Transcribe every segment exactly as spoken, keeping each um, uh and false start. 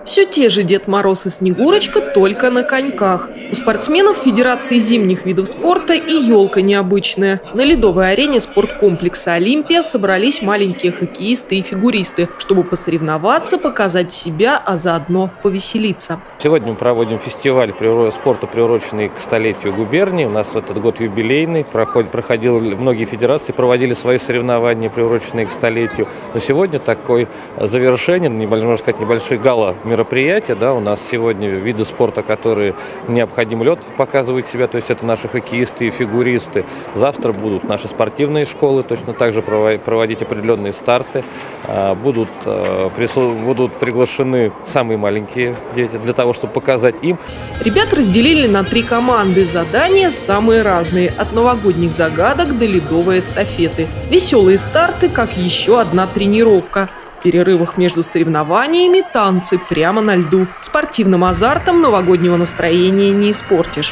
Все те же Дед Мороз и Снегурочка, только на коньках. У спортсменов Федерации зимних видов спорта и елка необычная. На ледовой арене спорткомплекса «Олимпия» собрались маленькие хоккеисты и фигуристы, чтобы посоревноваться, показать себя, а заодно повеселиться. Сегодня мы проводим фестиваль спорта, приуроченный к столетию губернии. У нас в этот год юбилейный. Проходил, многие федерации проводили свои соревнования, приуроченные к столетию. Но сегодня такое завершение, можно сказать, небольшой гала мероприятия. Да, у нас сегодня виды спорта, которые необходим лед, показывают себя. То есть это наши хоккеисты и фигуристы. Завтра будут наши спортивные школы точно так же проводить определенные старты. Будут, будут приглашены самые маленькие дети для того, чтобы показать им. Ребят разделили на три команды. Задания самые разные. От новогодних загадок до ледовой эстафеты. Веселые старты, как еще одна тренировка. В перерывах между соревнованиями танцы прямо на льду. Спортивным азартом новогоднего настроения не испортишь.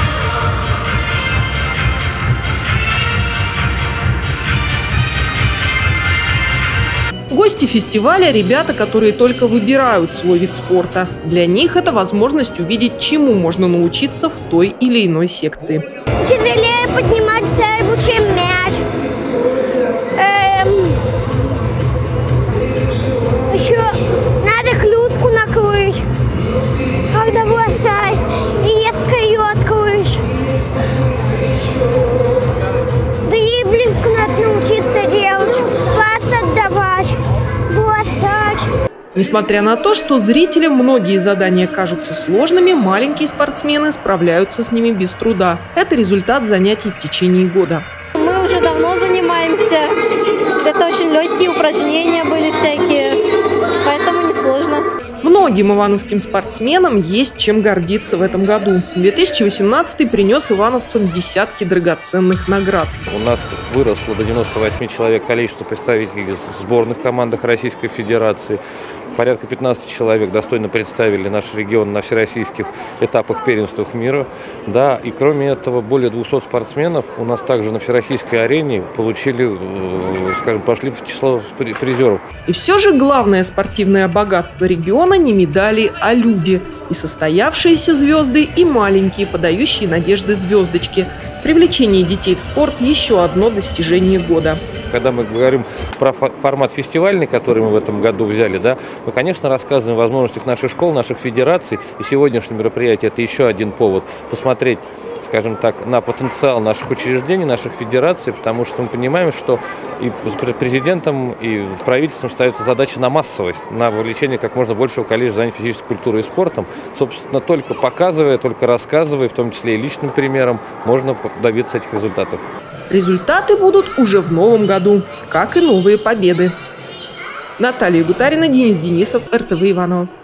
Гости фестиваля – ребята, которые только выбирают свой вид спорта. Для них это возможность увидеть, чему можно научиться в той или иной секции. Тяжелее поднимать шайбу, чем мяч. Эм... Еще надо клюшку накрыть, когда бросаешь, и резко ее открыть. Дриблинг надо научиться делать, пас отдавать. Несмотря на то, что зрителям многие задания кажутся сложными, маленькие спортсмены справляются с ними без труда. Это результат занятий в течение года. Мы уже давно занимаемся. Это очень легкие упражнения были всякие, поэтому несложно. Многим ивановским спортсменам есть чем гордиться в этом году. две тысячи восемнадцатый принес ивановцам десятки драгоценных наград. У нас выросло до девяноста восьми человек количество представителей в сборных командах Российской Федерации. Порядка пятнадцати человек достойно представили наш регион на всероссийских этапах первенств мира. Да, и кроме этого, более двухсот спортсменов у нас также на всероссийской арене получили, скажем, пошли в число призеров. И все же главное спортивное богатство региона не медали, а люди. И состоявшиеся звезды, и маленькие, подающие надежды звездочки. Привлечение детей в спорт – еще одно достижение года. Когда мы говорим про формат фестивальный, который мы в этом году взяли, да, мы, конечно, рассказываем о возможностях наших школ, наших федераций. И сегодняшнее мероприятие – это еще один повод посмотреть, скажем так, на потенциал наших учреждений, наших федераций, потому что мы понимаем, что и президентом, и правительством ставится задача на массовость, на вовлечение как можно большего количества занятий физической культурой и спортом. Собственно, только показывая, только рассказывая, в том числе и личным примером, можно добиться этих результатов. Результаты будут уже в новом году, как и новые победы. Наталья Гутарина, Денис Денисов, эр тэ вэ Иваново.